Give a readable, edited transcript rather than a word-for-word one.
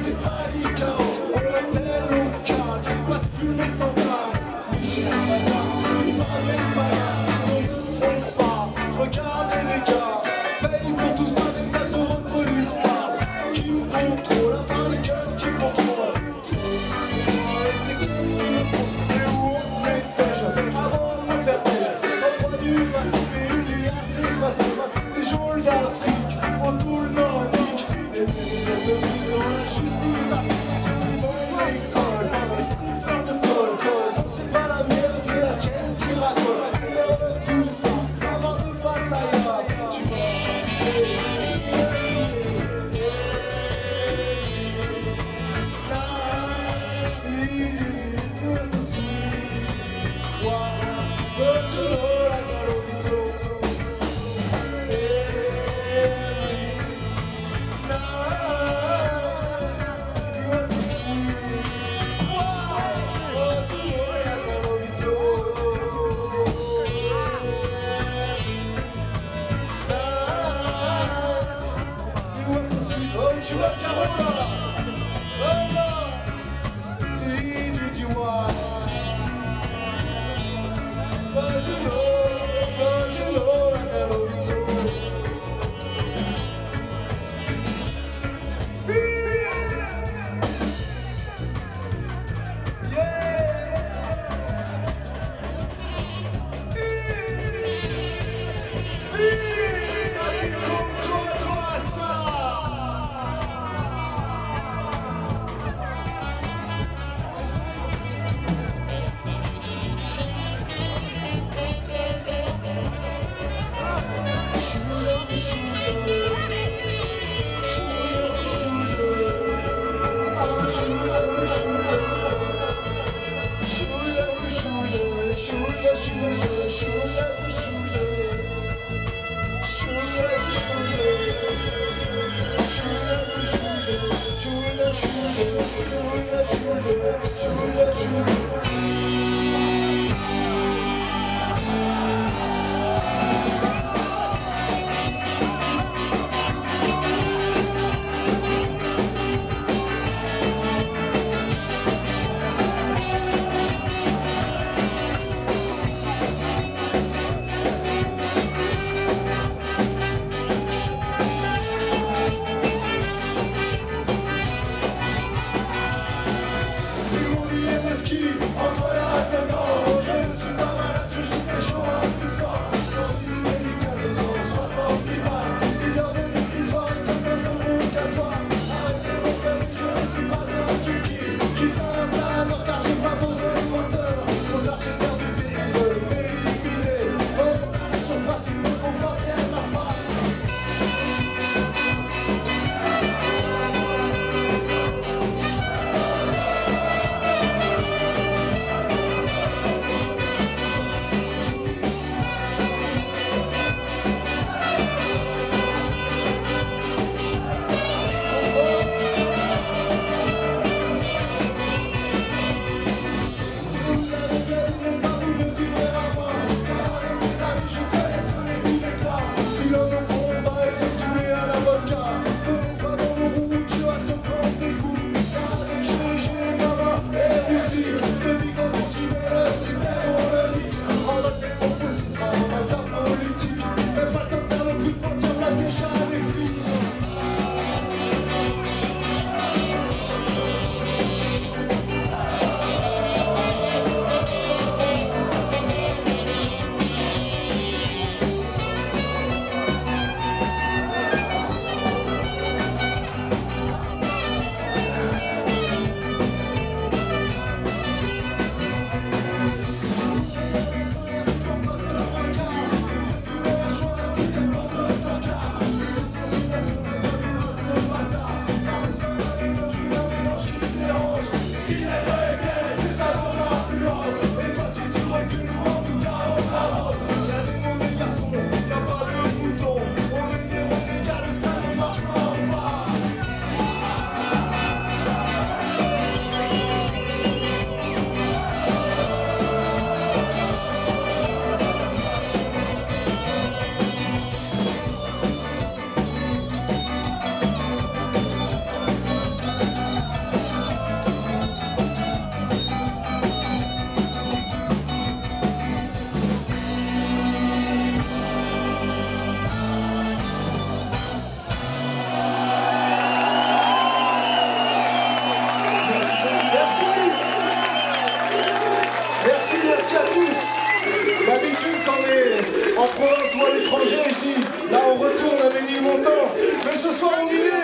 c'est pas du chaos. On l'appelle local, pas de fumée sans flamme. Michel Madame, si tu vas même pas là, on ne me trompe pas. Je regarde les dégâts, paye pour tout ça, même ça te reproduise pas. Qui me contrôle, à part les keufs qui contrôlent. C'est qu'est-ce qu'il me faut, et où on était avant de me faire pêche. L'envoi du passé, une assez facile. Les geôles d'Afrique, en tout le Nordique. Les ministères de vie dans la justice applique. Ceux qui vont l'école, les sniffeurs de colle. Non, c'est pas la mienne, c'est la tienne qui racole. Et là, tout ça, avant de bataille, tu tu vois Carola, oh non, did you want? But you know, like I love you so. Entre Mais ce soir on y est.